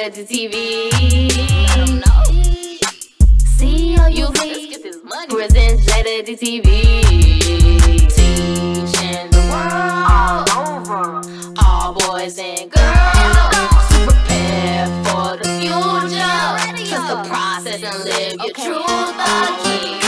JadaDTV. I don't know. See how you let's get this money. Presents JadaDTV. Teaching the world all over, all boys and girls, to prepare for the future. Trust the process and live your truth again.